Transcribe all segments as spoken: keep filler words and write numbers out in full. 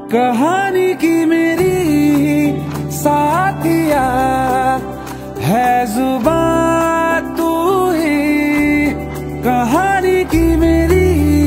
कहानी की मेरी साथिया है जुबान तू ही। कहानी की मेरी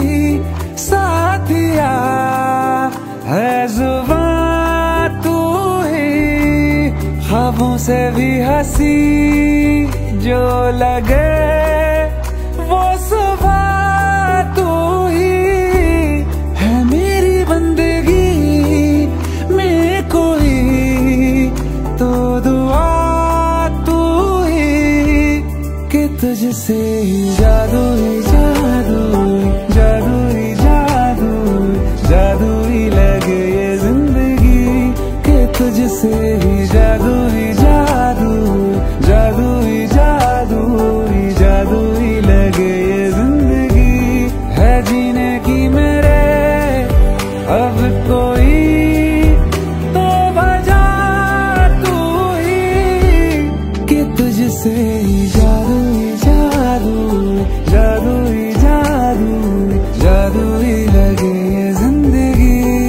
साथिया है जुबान तू ही। ख्वाबों से भी हंसी जो लगे वो सुबह तू ही है। मेरी बंदगी में कोई तो दुआ तू ही कि तुझसे ही जादू ही जादू जादू ही जादू जादू ही लगे ये जिंदगी कि तुझसे ही जादू ही जादू जादू ही जादू ही जादू ही लगे ये जिंदगी है जीने की मेरे अब कोई तो वजह तू ही कि तुझसे ही जादू ही जादू जादू ही जादू जादू ही लगे ये जिंदगी।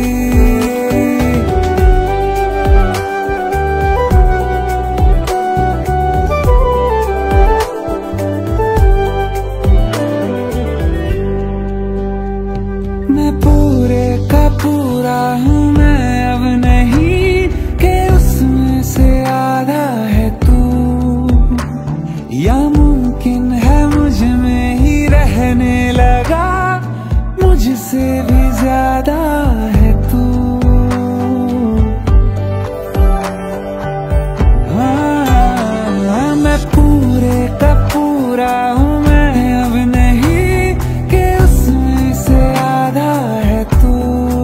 मैं पूरे का पूरा हूँ मैं अब नहीं कि उसमें से आधा है तू। या मुमकिन है मुझ में ही रहने लगा मुझसे भी ज्यादा है तू। हाँ, मैं पूरे का पूरा हूँ मैं अब नहीं कि उसमें से आधा है तू।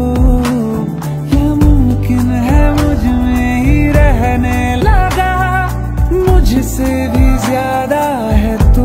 या मुमकिन है मुझ में ही रहने लगा मुझसे भी ज्यादा है तू।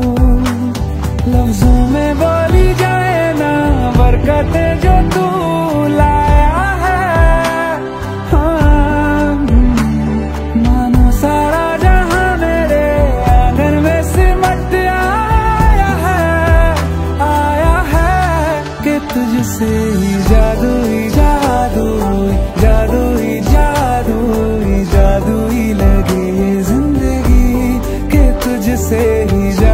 लफ्जों में बोली जाए ना बरकतें जो तू लाया है। हाँ, मानो सारा जहां मेरे आंगन में सिमट आया है आया है कि तुझसे ही जादू ही जादू जादू ही जादू ही जादू ही लगे ये जिंदगी कि तुझसे ही